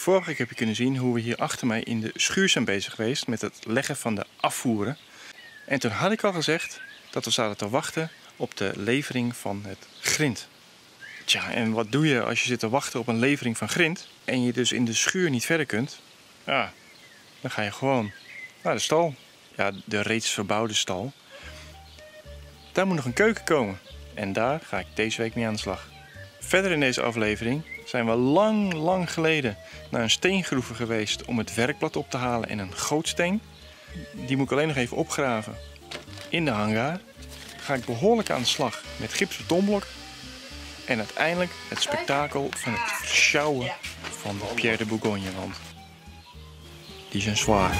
Vorige week heb je kunnen zien hoe we hier achter mij in de schuur zijn bezig geweest met het leggen van de afvoeren. En toen had ik al gezegd dat we zaten te wachten op de levering van het grind. Tja, en wat doe je als je zit te wachten op een levering van grind en je dus in de schuur niet verder kunt? Ja, dan ga je gewoon naar de stal. Ja, de reeds verbouwde stal. Daar moet nog een keuken komen. En daar ga ik deze week mee aan de slag. Verder in deze aflevering zijn we lang geleden naar een steengroever geweest om het werkblad op te halen en een gootsteen. Die moet ik alleen nog even opgraven. In de hangar ga ik behoorlijk aan de slag met gipsbetonblok. En uiteindelijk het spektakel van het versjouwen van de Pierre de Bourgogne. Want die zijn zwaar.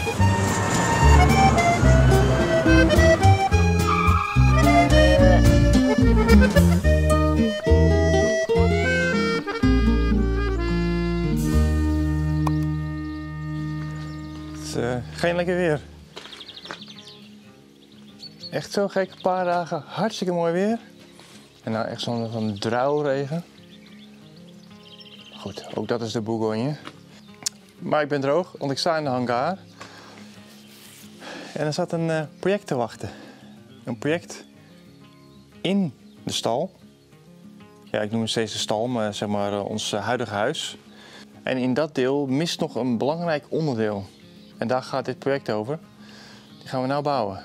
Geen lekker weer. Echt zo gek, een paar dagen hartstikke mooi weer. En nou echt zo'n druilregen. Goed, ook dat is de Bourgogne. Maar ik ben droog, want ik sta in de hangar. En er staat een project te wachten. Een project in de stal. Ja, ik noem het steeds de stal, maar zeg maar ons huidige huis. En in dat deel mist nog een belangrijk onderdeel. En daar gaat dit project over. Die gaan we nou bouwen.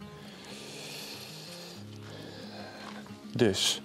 Dus.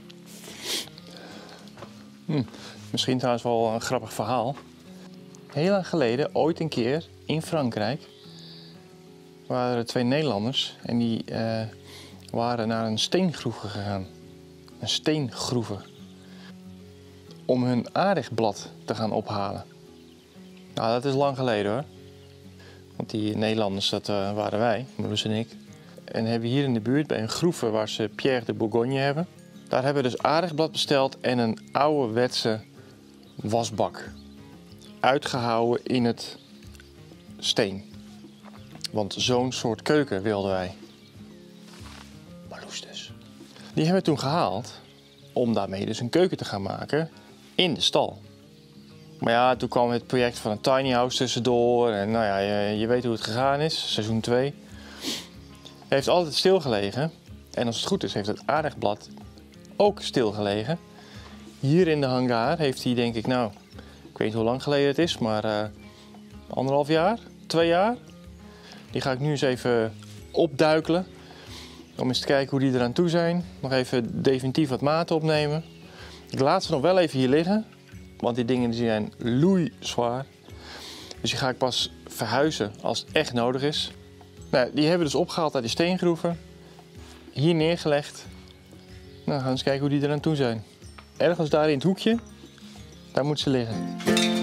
Misschien trouwens wel een grappig verhaal. Heel lang geleden, ooit een keer in Frankrijk, waren er 2 Nederlanders en die waren naar een steengroever gegaan. Een steengroever. Om hun aardigblad te gaan ophalen. Nou, dat is lang geleden hoor. Want die Nederlanders, dat waren wij, Marloes en ik. En hebben hier in de buurt bij een groeve waar ze Pierre de Bourgogne hebben. Daar hebben we dus aardigblad besteld en een ouderwetse wasbak. Uitgehouwen in het steen. Want zo'n soort keuken wilden wij. Marloes dus. Die hebben we toen gehaald om daarmee dus een keuken te gaan maken in de stal. Maar ja, toen kwam het project van een tiny house tussendoor. En nou ja, je weet hoe het gegaan is. Seizoen 2. Het heeft altijd stilgelegen. En als het goed is, heeft het aardigblad ook stilgelegen. Hier in de hangar heeft hij, denk ik, nou, ik weet niet hoe lang geleden het is, maar 1,5 jaar, 2 jaar. Die ga ik nu eens even opduikelen. Om eens te kijken hoe die eraan toe zijn. Nog even definitief wat maten opnemen. Ik laat ze nog wel even hier liggen. Want die dingen die zijn loeizwaar. Dus die ga ik pas verhuizen als het echt nodig is. Nou, die hebben we dus opgehaald uit die steengroeven. Hier neergelegd. Nou, gaan we eens kijken hoe die eraan toe zijn. Ergens daar in het hoekje, daar moet ze liggen.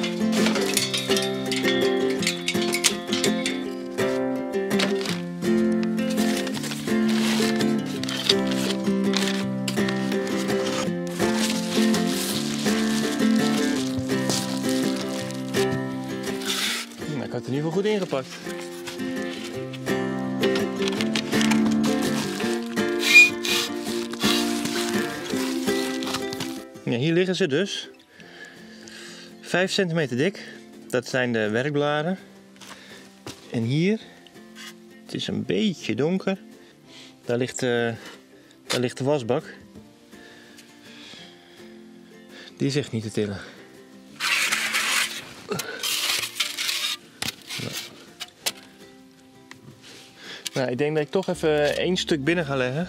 Ik had het in ieder geval goed ingepakt. Ja, hier liggen ze dus. 5 centimeter dik. Dat zijn de werkbladen. En hier, het is een beetje donker. Daar ligt de wasbak. Die is echt niet te tillen. Nou, ik denk dat ik toch even 1 stuk binnen ga leggen.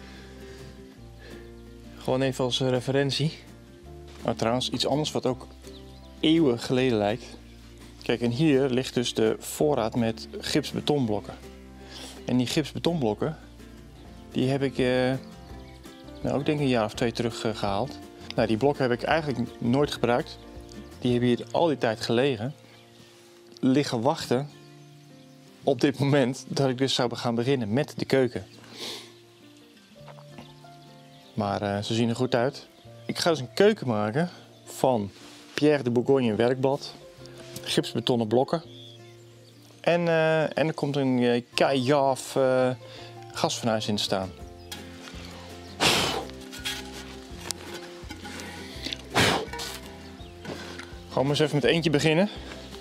Gewoon even als referentie. Maar trouwens, iets anders wat ook eeuwen geleden lijkt. Kijk, en hier ligt dus de voorraad met gipsbetonblokken. En die gipsbetonblokken, die heb ik nou, ook denk ik een jaar of 2 terug gehaald. Nou, die blokken heb ik eigenlijk nooit gebruikt. Die hebben hier al die tijd gelegen. Liggen wachten op dit moment dat ik dus zou gaan beginnen met de keuken. Maar ze zien er goed uit. Ik ga dus een keuken maken van Pierre de Bourgogne werkblad, gipsbetonnen blokken. En er komt een keihard gasfornuis in te staan. Gewoon maar eens even met eentje beginnen.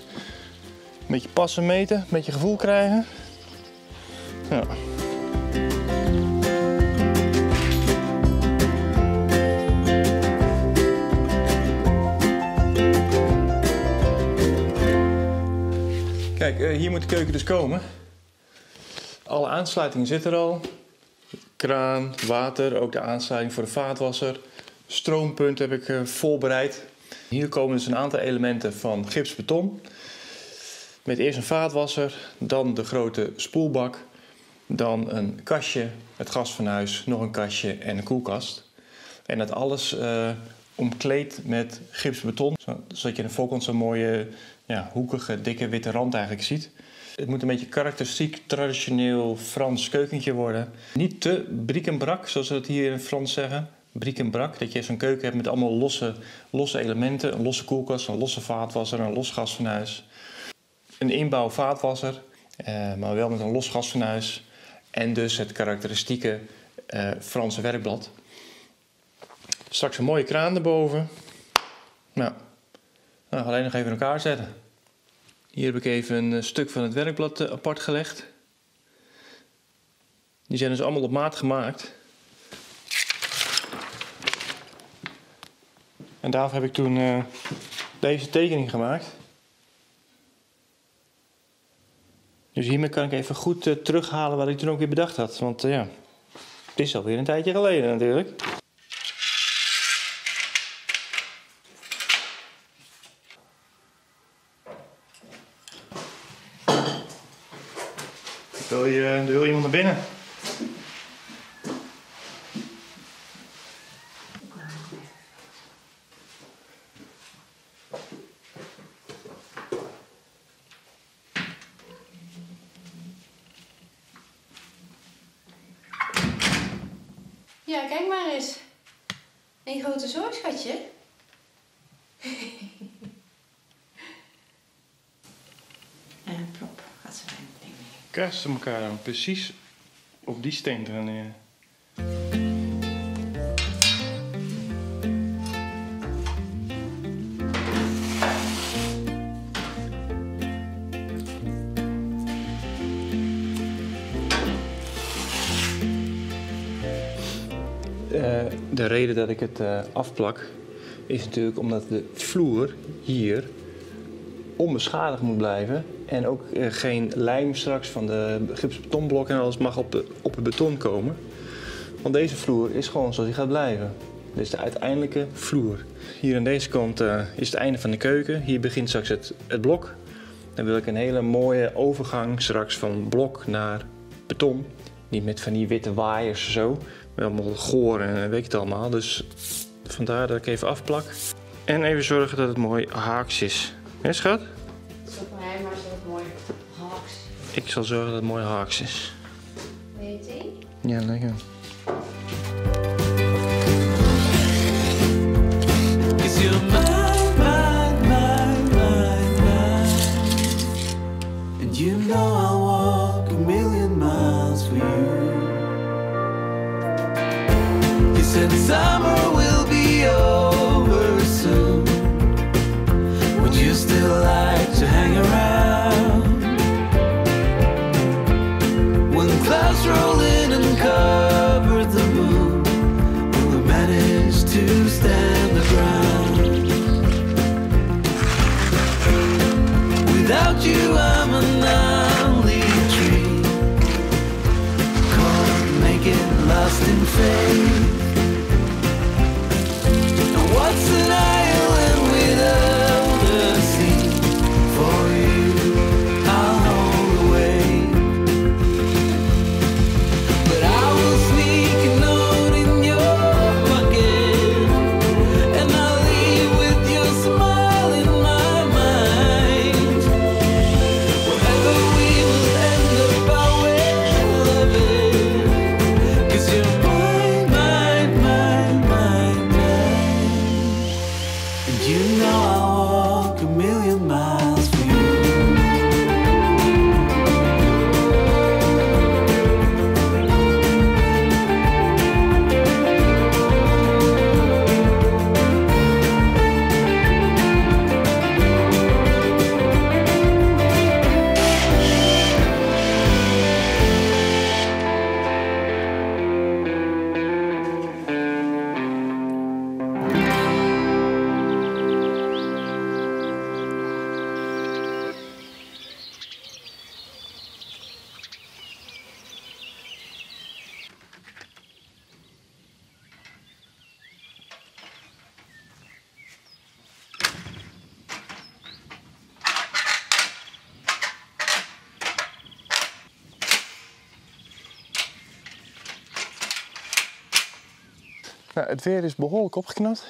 Een beetje passen, meten, een beetje gevoel krijgen. Ja. Kijk, hier moet de keuken dus komen. Alle aansluitingen zitten er al. Kraan, water, ook de aansluiting voor de vaatwasser. Stroompunt heb ik voorbereid. Hier komen dus een aantal elementen van gipsbeton. Met eerst een vaatwasser, dan de grote spoelbak. Dan een kastje, het gasfornuis, nog een kastje en een koelkast. En dat alles omkleed met gipsbeton. Zodat je aan de voorkant zo'n mooie hoekige, dikke witte rand eigenlijk ziet. Het moet een beetje karakteristiek, traditioneel Frans keukentje worden. Niet te bric-en-brac, zoals ze dat hier in het Frans zeggen. Bric-en-brac, dat je zo'n keuken hebt met allemaal losse elementen. Een losse koelkast, een losse vaatwasser, een los gasfornuis. Een inbouw vaatwasser, maar wel met een los gasfornuis. En dus het karakteristieke Franse werkblad. Straks een mooie kraan erboven. Nou, alleen nog even in elkaar zetten. Hier heb ik even een stuk van het werkblad apart gelegd. Die zijn dus allemaal op maat gemaakt. En daarvoor heb ik toen deze tekening gemaakt. Dus hiermee kan ik even goed terughalen wat ik toen ook weer bedacht had. Want ja, het is alweer een tijdje geleden natuurlijk. Er wil iemand naar binnen. Ja, kijk maar eens. Een grote zorg, schatje. En plop, gaat ze mijn ding mee. Kasten elkaar dan precies op die steen neer. De reden dat ik het afplak is natuurlijk omdat de vloer hier onbeschadigd moet blijven. En ook geen lijm straks van de gipsbetonblokken en alles mag op het beton komen. Want deze vloer is gewoon zoals die gaat blijven. Dit is de uiteindelijke vloer. Hier aan deze kant is het einde van de keuken. Hier begint straks het blok. Dan wil ik een hele mooie overgang straks van blok naar beton. Niet met van die witte waaiers zo. Wel allemaal goor en weet ik het allemaal. Dus vandaar dat ik even afplak. En even zorgen dat het mooi haaks is. Hé schat? Stop maar hij maar zo mooi haaks. Ik zal zorgen dat het mooi haaks is. Wil je thee? Ja, lekker. You know I'll walk a million miles for you. You said summer will be over soon. Would you still like to hang around? When the clouds roll in and cover the moon, will we manage to stand the ground? Without you I'm an only tree, caught naked, lost in faith. And what's an island without a sea? For you I'll hold away. But I will sneak a note in your pocket, and I'll leave with your smile in my mind. Wherever we will end up, I will love it. 'Cause you're mine, mine, mine, mine, mine. And you know I'll walk a million miles for you. Nou, het weer is behoorlijk opgeknapt.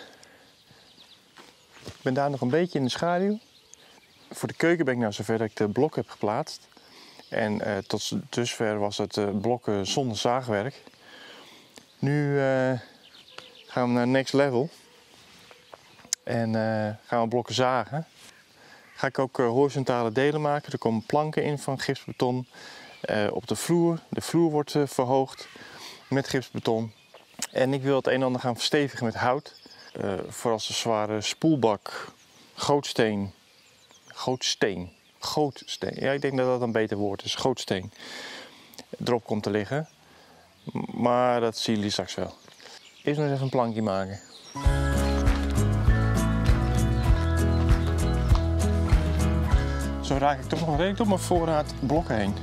Ik ben daar nog een beetje in de schaduw. Voor de keuken ben ik nou zover dat ik de blok heb geplaatst. En tot dusver was het blokken zonder zaagwerk. Nu gaan we naar next level. En gaan we blokken zagen. Ga ik ook horizontale delen maken. Er komen planken in van gipsbeton. Op de vloer wordt verhoogd met gipsbeton. En ik wil het een en ander gaan verstevigen met hout. Voor als de zware spoelbak, gootsteen. Ja, ik denk dat dat een beter woord is. Gootsteen. Erop komt te liggen. Maar dat zien jullie straks wel. Eerst nog eens even een plankje maken. Zo raak ik toch nog redelijk door mijn voorraad blokken heen.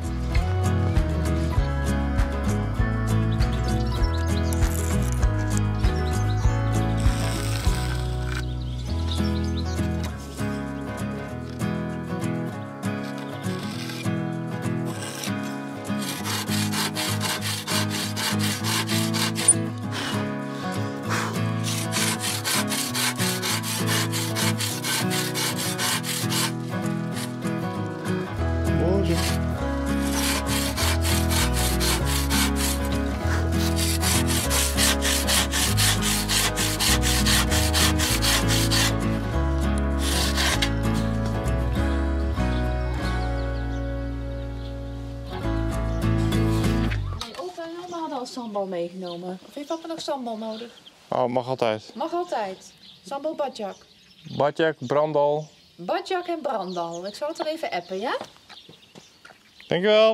Sambal meegenomen. Of heeft papa nog sambal nodig? Oh, mag altijd. Mag altijd. Sambal badjak. Badjak, brandal. Badjak en brandal. Ik zal het wel even appen, ja? Dankjewel.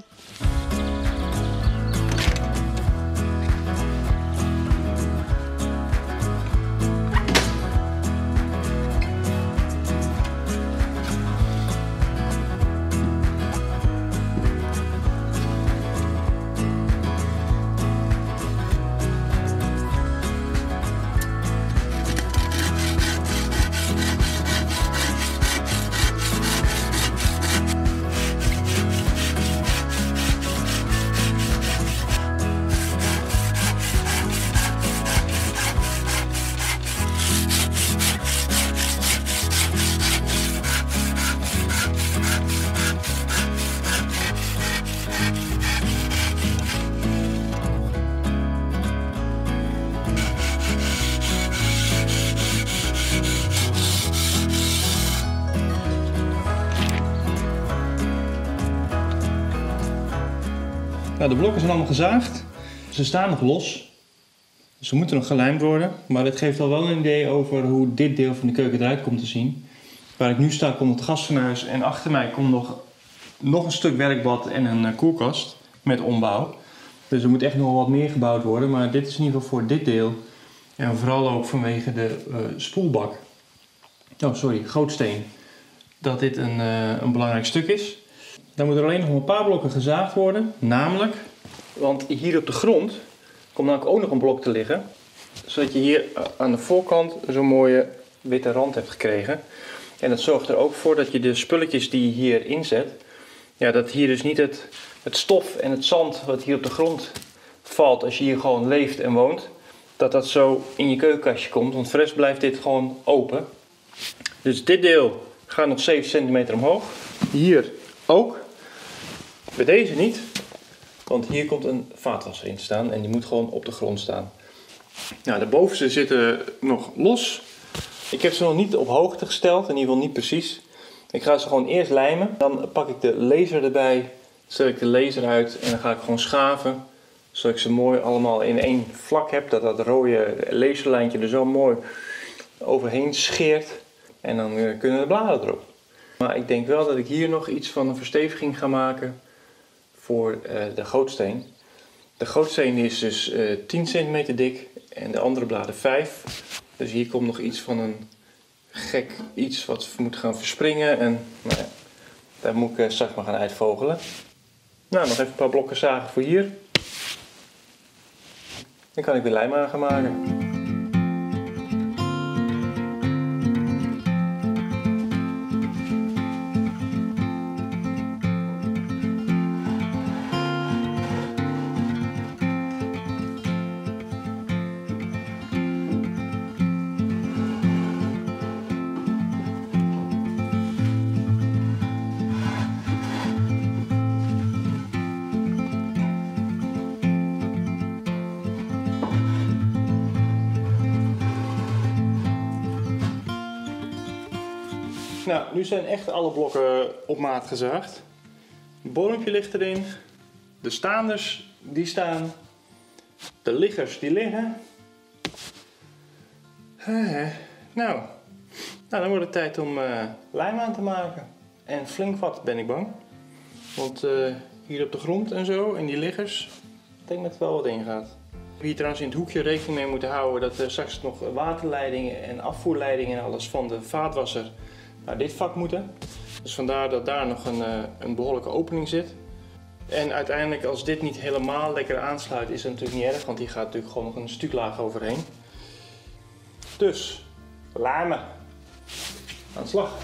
Nou, de blokken zijn allemaal gezaagd. Ze staan nog los. Ze moeten nog gelijmd worden. Maar dit geeft al wel een idee over hoe dit deel van de keuken eruit komt te zien. Waar ik nu sta komt het gasfornuis en achter mij komt nog een stuk werkbad en een koelkast met ombouw. Dus er moet echt nog wat meer gebouwd worden. Maar dit is in ieder geval voor dit deel. En vooral ook vanwege de spoelbak. Oh, sorry, gootsteen. Dat dit een belangrijk stuk is. Dan moeten er alleen nog een paar blokken gezaagd worden. Namelijk, want hier op de grond komt namelijk ook nog een blok te liggen. Zodat je hier aan de voorkant zo'n mooie witte rand hebt gekregen. En dat zorgt er ook voor dat je de spulletjes die je hier inzet, ja, dat hier dus niet het stof en het zand wat hier op de grond valt als je hier gewoon leeft en woont, dat zo in je keukenkastje komt. Want voor de rest blijft dit gewoon open. Dus dit deel gaat nog 7 centimeter omhoog. Hier ook. Bij deze niet. Want hier komt een vaatwasser in te staan en die moet gewoon op de grond staan. Nou, de bovenste zitten nog los. Ik heb ze nog niet op hoogte gesteld, in ieder geval niet precies. Ik ga ze gewoon eerst lijmen. Dan pak ik de laser erbij, zet ik de laser uit en dan ga ik gewoon schaven. Zodat ik ze mooi allemaal in één vlak heb. Dat rode laserlijntje er zo mooi overheen scheert. En dan kunnen de bladen erop. Maar ik denk wel dat ik hier nog iets van een versteviging ga maken voor de gootsteen. De gootsteen is dus 10 centimeter dik en de andere bladen 5. Dus hier komt nog iets van een gek iets wat moet gaan verspringen. En nou ja, daar moet ik straks maar gaan uitvogelen. Nou, nog even een paar blokken zagen voor hier. Dan kan ik de lijm aan gaan maken. Nou, nu zijn echt alle blokken op maat gezaagd. Het bodempje ligt erin. De staanders die staan. De liggers die liggen. Nou, dan wordt het tijd om lijm aan te maken. En flink wat ben ik bang. Want hier op de grond en zo, en die liggers, ik denk dat er wel wat in gaat. Hier trouwens in het hoekje rekening mee moeten houden dat er straks nog waterleidingen en afvoerleidingen en alles van de vaatwasser naar dit vak moeten. Dus vandaar dat daar nog een behoorlijke opening zit. En uiteindelijk als dit niet helemaal lekker aansluit is het natuurlijk niet erg, want hier gaat natuurlijk gewoon nog een stuklaag overheen. Dus, lijmen. Aan de slag.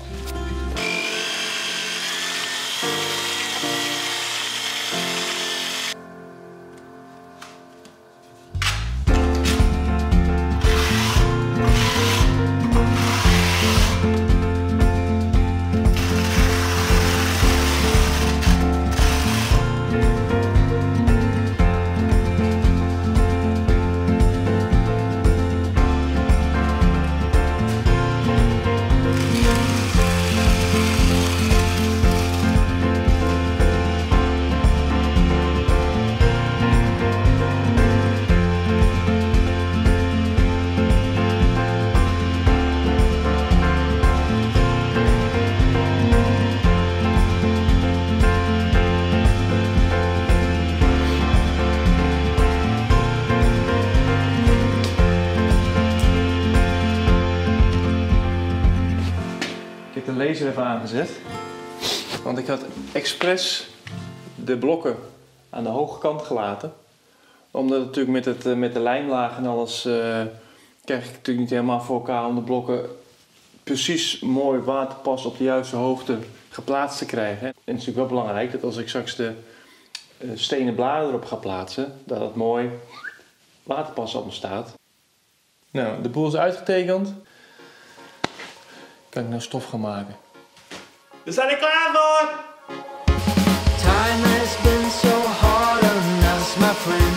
Ik heb de laser even aangezet, want ik had expres de blokken aan de hoge kant gelaten. Omdat het natuurlijk met de lijmlaag en alles krijg ik natuurlijk niet helemaal voor elkaar om de blokken precies mooi waterpas op de juiste hoogte geplaatst te krijgen. En het is natuurlijk wel belangrijk dat als ik straks de stenen bladen erop ga plaatsen, dat het mooi waterpas allemaal staat. Nou, de boel is uitgetekend. Kan ik nou stof gaan maken? We zijn er klaar voor! Time has been so hard on us, my friend.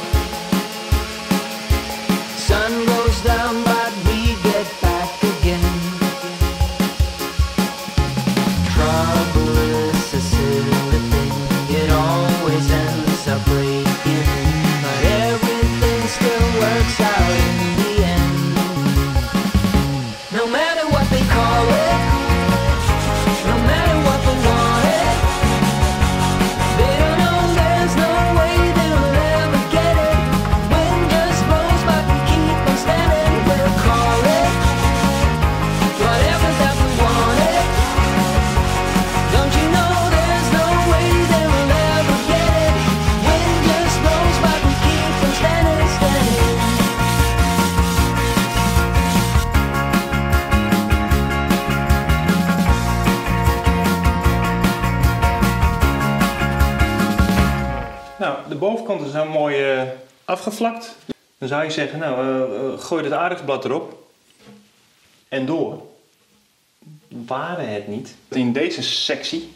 Sun goes down, but we get back again. Trouble is a silly thing, it always ends up breaking. But everything still works out in the end. No matter what they call it, no matter what they want it, they don't know there's no way they'll ever get it. Wind just blows, but we keep on standing. We'll call it whatever that we want it. Don't you know there's no way they will ever get it. Wind just blows, but we keep on standing, standing. Nou, de bovenkant is nou mooi afgevlakt. Dan zou je zeggen, nou, gooi het aardappelblad erop. En door. Waren het niet in deze sectie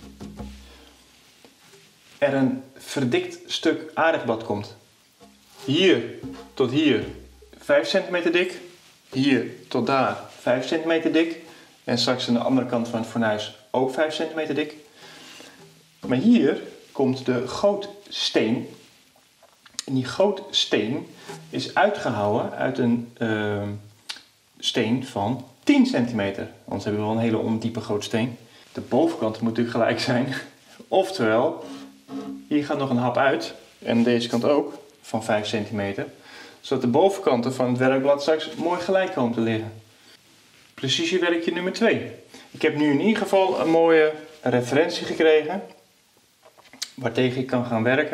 er een verdikt stuk aardappelblad komt. Hier tot hier 5 centimeter dik. Hier tot daar 5 centimeter dik. En straks aan de andere kant van het fornuis ook 5 centimeter dik. Maar hier komt de gootsteen. En die gootsteen is uitgehouwen uit een steen van 10 centimeter. Anders hebben we wel een hele ondiepe gootsteen. De bovenkant moet natuurlijk gelijk zijn. Oftewel, hier gaat nog een hap uit. En deze kant ook, van 5 centimeter. Zodat de bovenkanten van het werkblad straks mooi gelijk komen te liggen. Precisiewerkje nummer 2. Ik heb nu in ieder geval een mooie referentie gekregen waartegen ik kan gaan werken.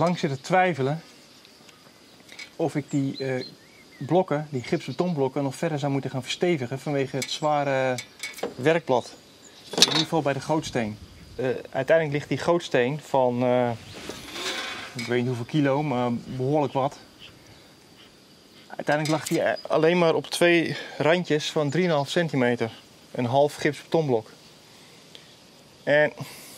lang zitten twijfelen of ik die blokken, die gipsbetonblokken, nog verder zou moeten gaan verstevigen vanwege het zware werkblad. In ieder geval bij de gootsteen. Uiteindelijk ligt die gootsteen van, ik weet niet hoeveel kilo, maar behoorlijk wat. Uiteindelijk lag die alleen maar op 2 randjes van 3,5 centimeter. Een half gipsbetonblok. En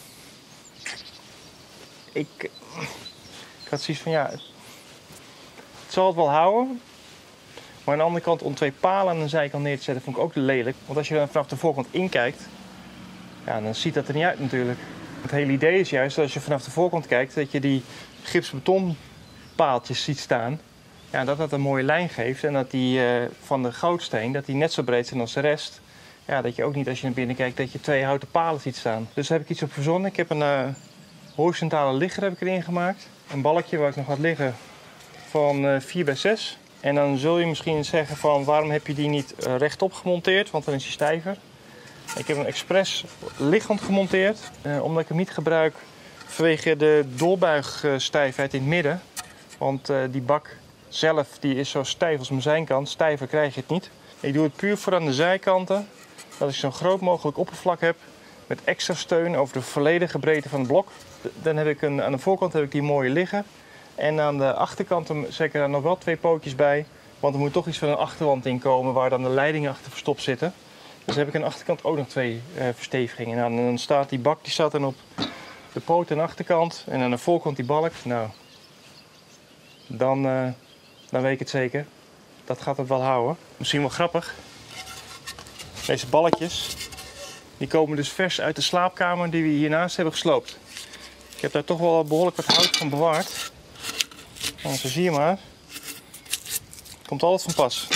ik had zoiets van, ja, het zal het wel houden. Maar aan de andere kant, om 2 palen aan de zijkant neer te zetten, vond ik ook lelijk. Want als je dan vanaf de voorkant inkijkt, ja, dan ziet dat er niet uit natuurlijk. Het hele idee is juist dat als je vanaf de voorkant kijkt, dat je die gipsbetonpaaltjes ziet staan. Ja, dat een mooie lijn geeft en dat die van de gootsteen, dat die net zo breed zijn als de rest. Ja, dat je ook niet als je naar binnen kijkt, dat je 2 houten palen ziet staan. Dus daar heb ik iets op verzonnen. Ik heb een horizontale ligger heb ik erin gemaakt. Een balkje waar ik nog had liggen van 4 bij 6. En dan zul je misschien zeggen van, waarom heb je die niet rechtop gemonteerd, want dan is hij stijver. Ik heb hem expres liggend gemonteerd, omdat ik hem niet gebruik vanwege de doorbuigstijfheid in het midden. Want die bak zelf die is zo stijf als mijn zijkant, stijver krijg je het niet. Ik doe het puur voor aan de zijkanten, dat ik zo'n groot mogelijk oppervlak heb met extra steun over de volledige breedte van het blok. Dan heb ik aan de voorkant heb ik die mooie liggen. En aan de achterkant zet ik er nog wel 2 pootjes bij. Want er moet toch iets van een achterwand in komen waar dan de leidingen achter verstopt zitten. Dus heb ik aan de achterkant ook nog 2 verstevigingen. Nou, en dan staat die bak die staat dan op de poot aan de achterkant. En aan de voorkant die balk. Nou, dan weet ik het zeker. Dat gaat het wel houden. Misschien wel grappig. Deze balletjes die komen dus vers uit de slaapkamer die we hiernaast hebben gesloopt. Ik heb daar toch wel behoorlijk wat hout van bewaard. En zo zie je maar. Komt altijd van pas.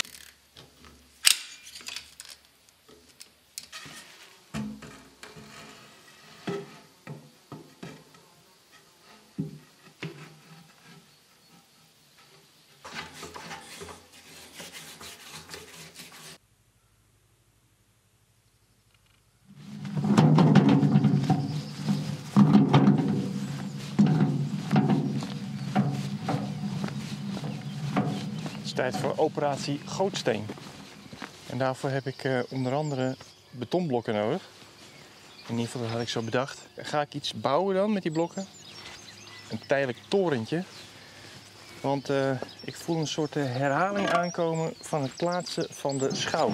Tijd voor operatie gootsteen. En daarvoor heb ik onder andere betonblokken nodig. In ieder geval dat had ik zo bedacht. Ga ik iets bouwen dan met die blokken? Een tijdelijk torentje. Want ik voel een soort herhaling aankomen van het plaatsen van de schouw.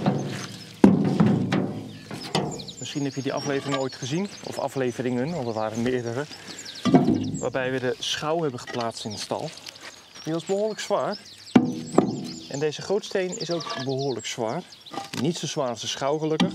Misschien heb je die aflevering ooit gezien. Of afleveringen, want er waren meerdere. Waarbij we de schouw hebben geplaatst in de stal. Die was behoorlijk zwaar. En deze gootsteen is ook behoorlijk zwaar. Niet zo zwaar als de schouw gelukkig.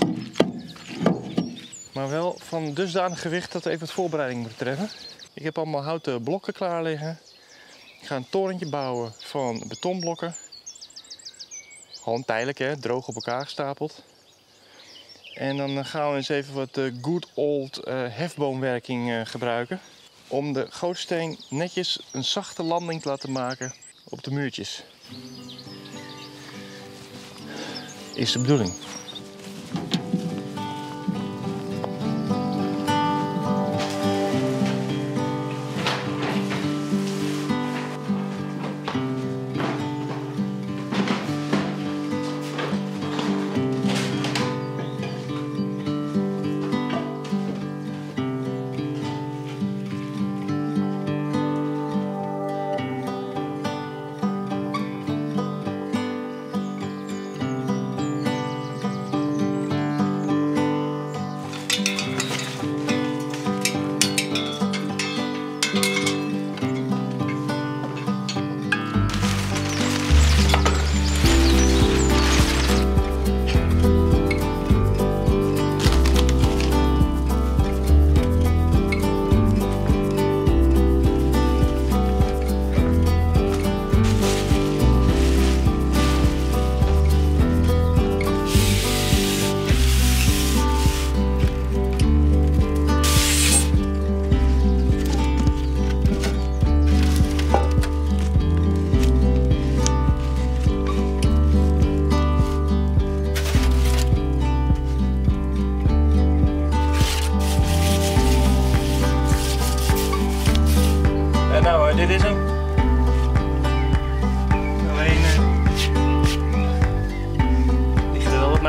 Maar wel van dusdanig gewicht dat we even wat voorbereiding moeten treffen. Ik heb allemaal houten blokken klaar liggen. Ik ga een torentje bouwen van betonblokken. Gewoon tijdelijk, hè, droog op elkaar gestapeld. En dan gaan we eens even wat good old hefboomwerking gebruiken. Om de gootsteen netjes een zachte landing te laten maken op de muurtjes. Is de bedoeling.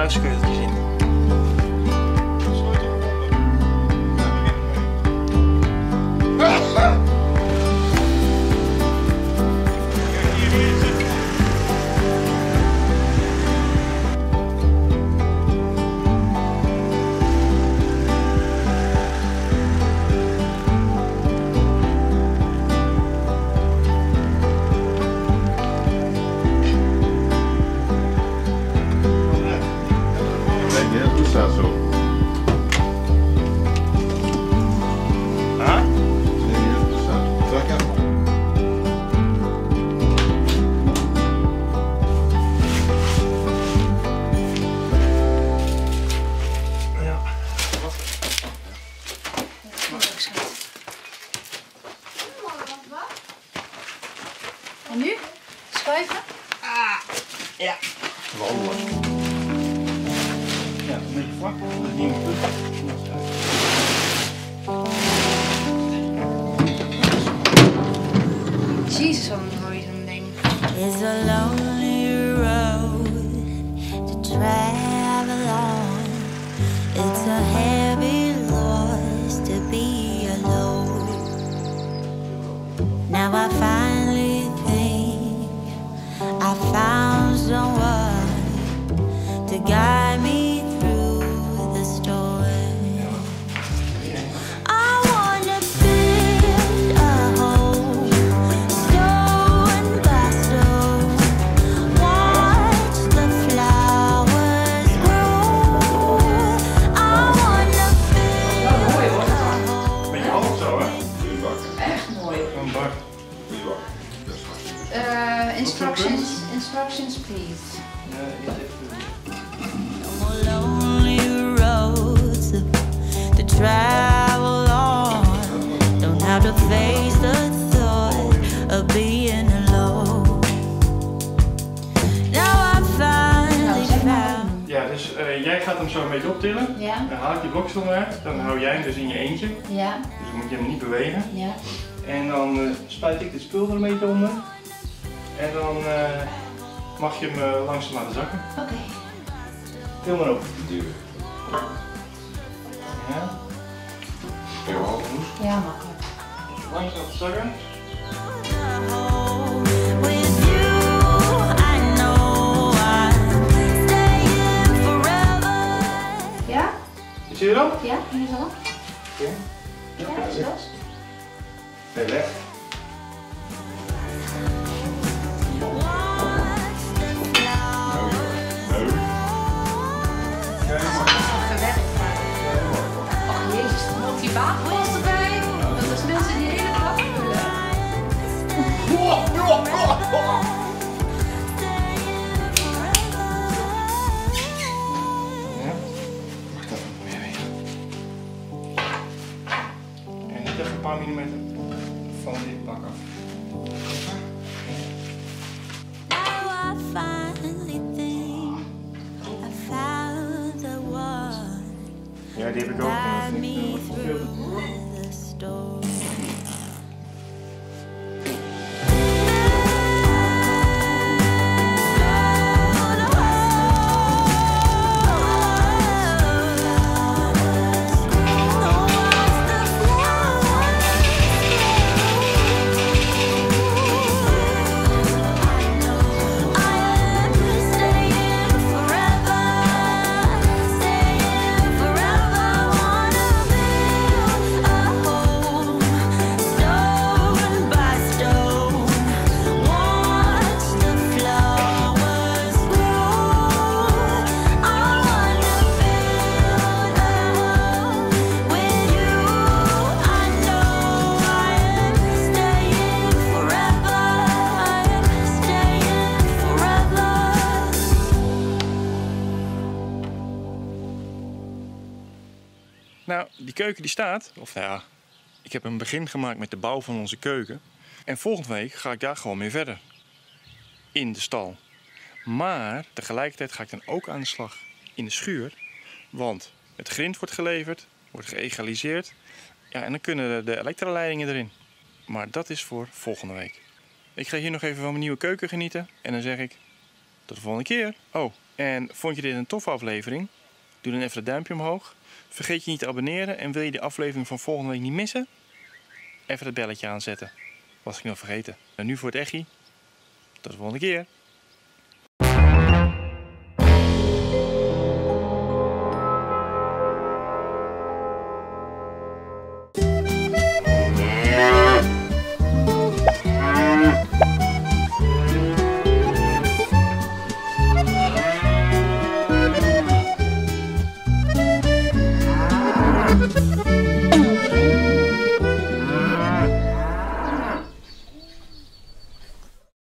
geluidskeuteltjes in. En nu? Schuiven? Ja. Wandelen. Ja, een beetje vlak. Dat is niet meer Jezus, wat een mooi zo'n ding. It's a lonely road to travel on. It's a heavy loss to be alone. Now I finally think I found someone to guide me through the storm. I wanna build a home, stone by stone. Watch the flowers grow. I wanna build a home. beetje hoog zo, hè? Echt mooi. Een bak. Instructions, please. No more lonely roads to travel on. Don't have to face the thought of being alone. Now I finally found. Ja, dus jij gaat hem zo een beetje optillen. Ja. Dan haal ik die blokjes onderuit. Dan hou jij hem dus in je eentje. Ja. Dus dan moet je hem niet bewegen. Ja. En dan spuit ik dit spul er een beetje onder. En dan mag je hem langzaam laten zakken. Oké. Til maar op. Ja. Ja, makkelijk. Langzaam zakken. With you, I know I'm staying forever. Ja? Zie je dat? Ja? Hier is al? Ja. Ja, is dat? Nee, weg. Ach jezus, dan moet die baanpost erbij. Dat is mensen die hele klap vullen. Ja. Wacht even, weer even. En niet even een paar millimeter van dit pak af. Now I finally think I found the one. Ja, die heb ik ook. Guide me through the storm. Nou, die keuken die staat, of ja, ik heb een begin gemaakt met de bouw van onze keuken. En volgende week ga ik daar gewoon mee verder. In de stal. Maar tegelijkertijd ga ik dan ook aan de slag in de schuur. Want het grind wordt geleverd, wordt geëgaliseerd. Ja, en dan kunnen de elektraleidingen erin. Maar dat is voor volgende week. Ik ga hier nog even van mijn nieuwe keuken genieten. En dan zeg ik Tot de volgende keer. Oh, en vond je dit een toffe aflevering? Doe dan even het duimpje omhoog. Vergeet je niet te abonneren en wil je de aflevering van volgende week niet missen? Even het belletje aanzetten. Was ik nog vergeten. En nu voor het echi. Tot de volgende keer.